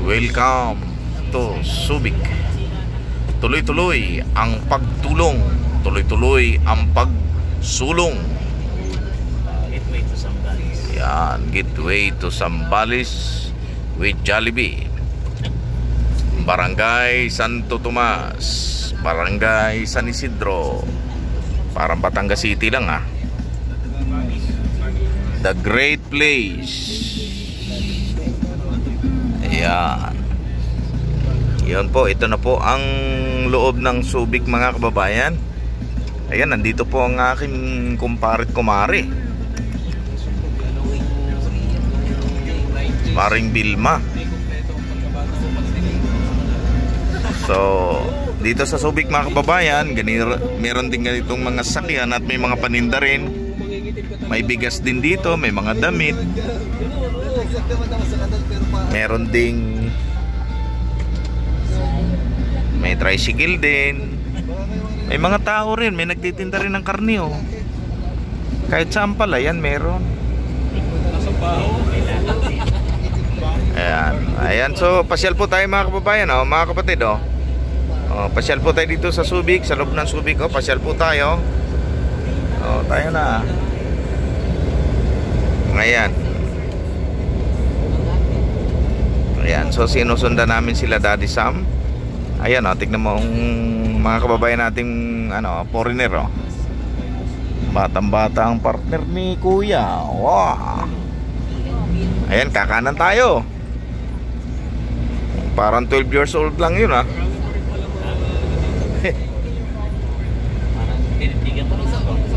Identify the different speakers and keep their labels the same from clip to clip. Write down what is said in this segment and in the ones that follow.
Speaker 1: Welcome to Subic. Tuloy-tuloy ang pagtulong, tuloy-tuloy ang pagsulong.
Speaker 2: Gateway to Zambales.
Speaker 1: Yan, gateway to Zambales with Jollibee. Barangay Santo Tomas, Barangay San Isidro. Parang Batangas City lang ah. The Great Place. Ayan. Yun po, ito na po ang loob ng Subic mga kababayan. Ayan, nandito po ang aking kumparit kumari, Maring Bilma. So, dito sa Subic mga kababayan, meron din ganitong mga sakyan at may mga paninda rin. May bigas din dito, may mga damit. Meron ding may tricycle din. May mga tao rin, may nagtitinda rin ng karne oh. Kahit saan pala yan meron. Ayan, ayan, so pasyal po tayo mga kababayan oh, mga kapatid oh. Oh, pasyal po tayo dito sa Subic, sa loob ng Subic oh, pasyal po tayo. Oh, tayo na. Ayan. Ayan, so sinusundan namin sila Daddy Sam. Ayan oh, tignan mo ang mga kababayan nating ano, foreigner oh. Batang-bata ang partner ni Kuya. Wow. Ayan, kakanan tayo. Parang 12 years old lang yun ah.
Speaker 2: Parang tinitigan mo lang ako.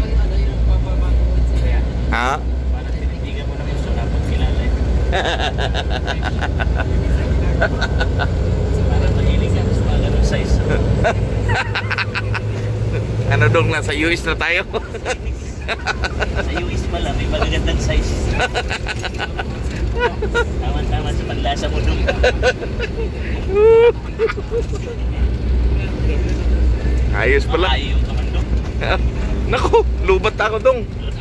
Speaker 1: Ha?
Speaker 2: Parang tinitigan mo lang gusto na pagkilala eh. Parang mahilig ka sa mga ganun size.
Speaker 1: Ano dong, nasa US na tayo?
Speaker 2: Sa US pala, may magagandang size. Tama-tama sa panlasa mo dong.
Speaker 1: Ayos pala.
Speaker 2: Ayaw ka man dong.
Speaker 1: Naku, lubat ako dong.